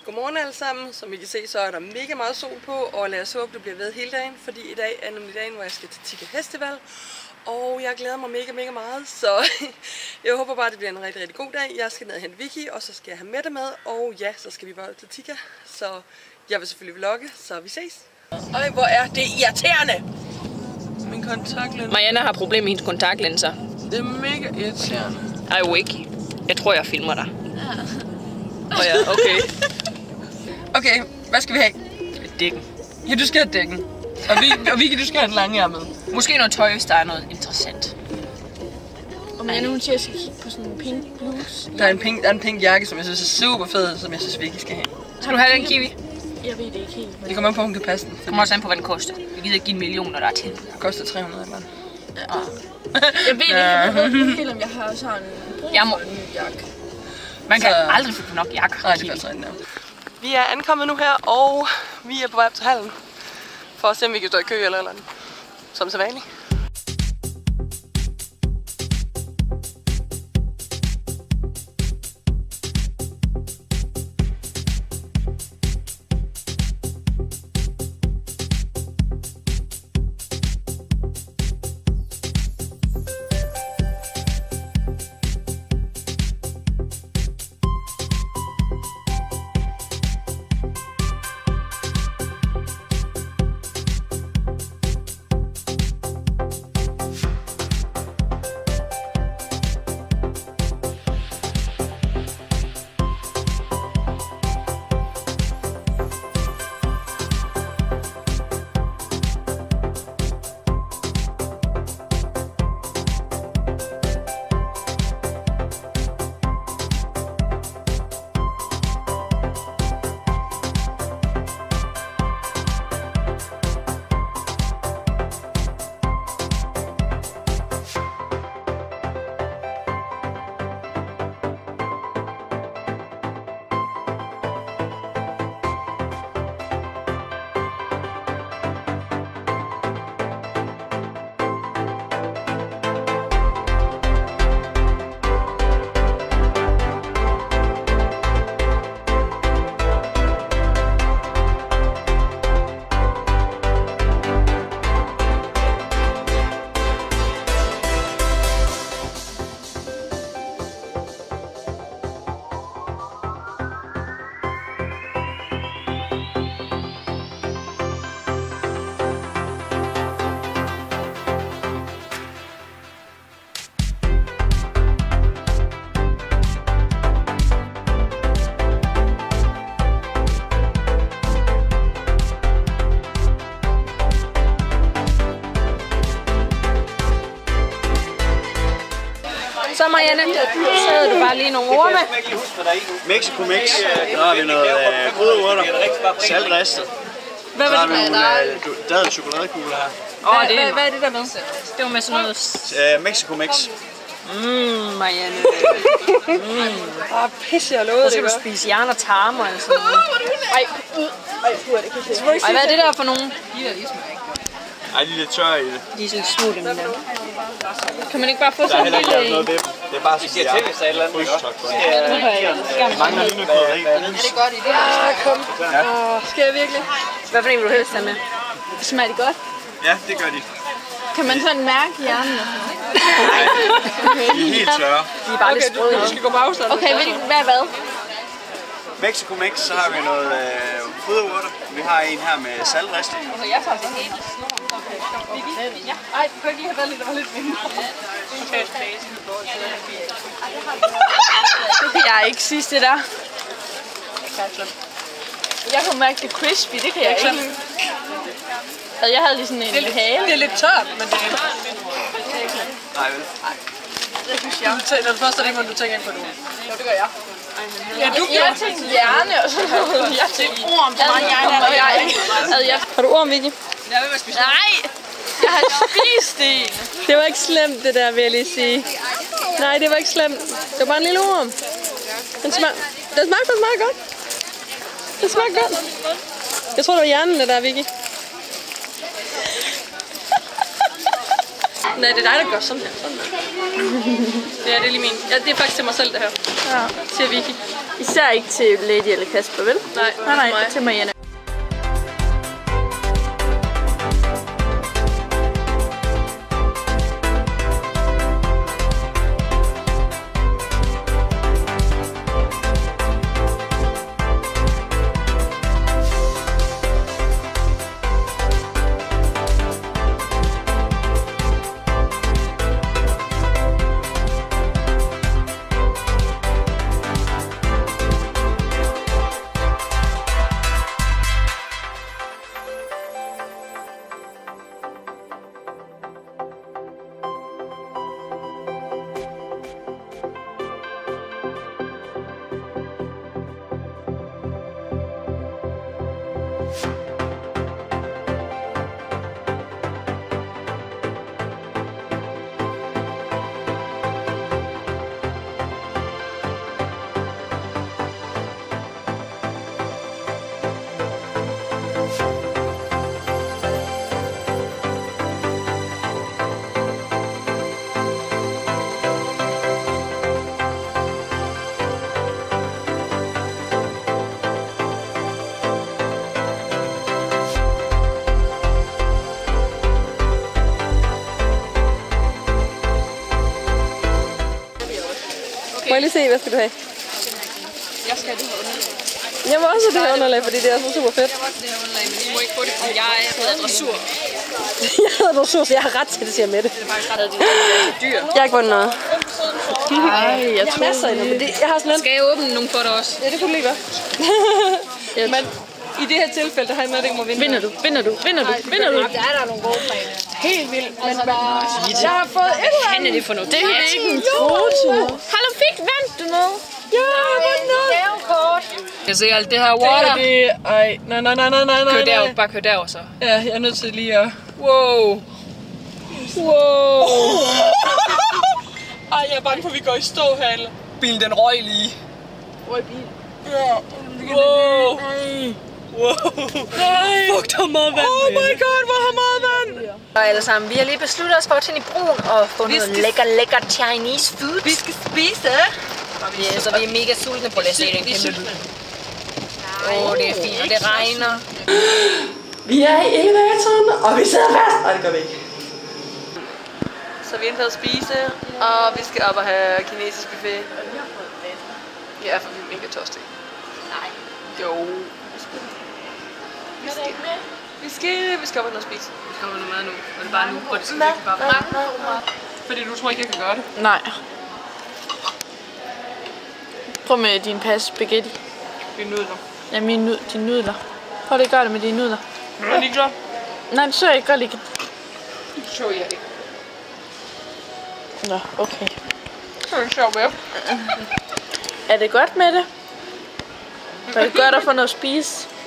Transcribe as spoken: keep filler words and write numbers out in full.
Godmorgen alle sammen. Som I kan se, så er der mega meget sol på, og lad os håbe, det bliver ved hele dagen, fordi i dag er nemlig dagen, hvor jeg skal til Tikka Festival. Og jeg glæder mig mega, mega meget, så jeg håber bare, det bliver en rigtig, rigtig god dag. Jeg skal ned og hente Vicky, og så skal jeg have Mette med, og ja, så skal vi bare til Tikka. Så jeg vil selvfølgelig vlogge, så vi ses. Øj, hvor er det irriterende! Min kontaktlinser. Marianne har problemer med hendes kontaktlinser. Det er mega irriterende. Ej, jo ikke. Jeg tror, jeg filmer dig. Åh oh, ja, okay. Okay, hvad skal vi have? Dækken. Ja, du skal have dækken. Og, vi, og Vicky, du skal have en langærmet. Måske noget tøj, hvis der er noget interessant. Og Marianne, hun siger, at jeg skal kigge på sådan en pink bluse. Der er en pink, der er en pink jakke, som jeg synes er super fed, som jeg synes, Vicky skal have. Skal du have den, Kiwi? Jeg ved det ikke helt. Men... Det kommer an på, om hun kan passe den. Det kommer også an på, hvad den koster. Vi gider ikke give en million, når der er til. Det koster tre hundrede eller noget. Ja. Jeg ved ikke, jeg ved ikke helt, om jeg har sådan brug jeg må... for en ny jakke. Man kan Så... aldrig få nok jakker. Nej, det er faktisk rigtigt. Vi er ankommet nu her, og vi er på vej op til hallen. For at se, om vi kan stå i kø eller eller andet. Som så vanligt. Så Marianne, så havde du bare lige nogle orme. Mexico Mix. Der har vi noget øh, krydderurter, saltristet. Hvad Så var har det vi med nogle øh, dadel chokoladekugler her. Åh, det er, hvad er det der med? Det var med sådan noget... Øh, Mexico Mix. Mmm, Marianne. Mm. Ah, pisse, jeg lovede Så det, skal du ikke? spise hjerne og tarmer eller sådan noget. Ej, ud. Ej, puh, det kan jeg ikke. Ej, hvad er det der for nogen? Ej, de er lidt tørre i det. De er sådan små, dem der. Kan man ikke bare få Der er sådan heller en ikke lavet lille... noget ved dem. Det er bare sådan, at jeg har frysestok på det. Mangler lige noget krydderi. Er det godt i det? Ah, kom. Ah, skal jeg virkelig? Hvad for en vil du helst have med? Smager det godt? Ja, det gør de. Kan man sådan mærke hjernen? Nej, de er helt tørre. De er bare lidt sprøde. Du skal gå på afstand. Okay, ved hvad hvad? Mexico Mix, så har vi noget øh, krydderurter. Vi har en her med saltristet. Jeg tager sådan en. Ja. Ej, du kan ikke lige have været lidt, der var lidt mindre. Det kan jeg ikke sidst, det der. Jeg kunne mærke det crispy, det kan jeg ikke. Altså, jeg havde lige sådan en Det er, lidt, hale. det er lidt tørt, men det er... Nej, vel? Det synes jeg. Når du først er det, må du tænker ikke på det. Jo, det gør jeg. Ja, du Jeg tænkte hjerne og sådan noget. Jeg tænkte orm, så meget hjerne og jeg ikke. Altså, jeg... Har du orm, Vicky? Jeg vil bare spise. Nej! Jeg har spist det. Det var ikke slemt, det der, vil jeg lige sige. Nej, det var ikke slemt. Det var bare en lille orm. Den smag... Den smagte faktisk meget godt. Det smagte godt. Jeg tror, det var hjernen, det der, Vicky. Nej, det er dig, der gør sådan her. Sådan her. Det er det lige min. Ja, det er faktisk til mig selv, det her. Ja. Siger Vicky. Især ikke til Lady eller Kasper, vel? Nej, nej, nej, mig. til Marianne. Må jeg lige se, hvad skal du have? Jeg skal have det her underlag. Jeg må også have det her underlag, fordi det er også super fedt. Jeg må også have det her underlag, men I må ikke få det, fordi jeg hedder dressur. Jeg hedder dressur, så jeg har ret til det, siger Mette. Det er faktisk ret, at det er dyr. Jeg har ikke vundet noget. Ej, jeg Jeg har masser endnu, men det, jeg har sådan lidt... Skal jeg åbne nogle for dig også? Ja, det kunne du lige gøre. Men i det her tilfælde, der har jeg med, at jeg ikke må vinde. Vinder du? Vinder du? Vinder du? Vinder du? Der er der nogle gode præmier. Helt vildt. Men, men, jeg har fået et eller Han er andet. det for noget? Det er ikke en foto. Hallo, fik vandt du noget? Ja, jeg har vundet noget. Gavekort. Jeg ser alt det her Det water. er det... Ej, nej, nej, nej, nej, nej, nej. Kør derover, bare kør derover så. Ja, jeg er nødt til lige at... Wow. Wow. Ej, jeg er bange for, at vi går i stå her, eller? Bilen den røg lige. Røg bil. Ja. Wow. Wow. Nej. Fuck, der er meget vand. Oh my god, hvor har meget vand. Og alle sammen, vi har lige besluttet os for at tænde i brun og få Vi noget skal- lækker, lækker Chinese food. Vi skal spise. Ja, så vi er mega sultne på det. Se den kæmpe lyd. Åh, det er fint, og det regner. Vi er i elevatoren, og vi sidder fast. Nej, det gør vi ikke. Så vi er inde at spise, og vi skal op og have kinesisk buffet. Ja, for vi er mega tørstige. Nej. Jo. Vi skal, vi skal, vi skal op og noget spise. Vi kommer noget mad nu, og det er bare nu, hvor det skal Mad, virkelig bare mad, frem. mad, mad. Fordi du tror ikke, jeg kan gøre det. Nej. Prøv med din pas spaghetti. Vi er nudler. Ja, mine nud, dine nudler. Prøv lige at gøre det med dine nudler. Er det ikke klart? Nej, det så jeg ikke godt lige. Det så jeg ikke. Nå, okay. Det er sjovt med. Er det godt med det? Var det godt at få noget at spise?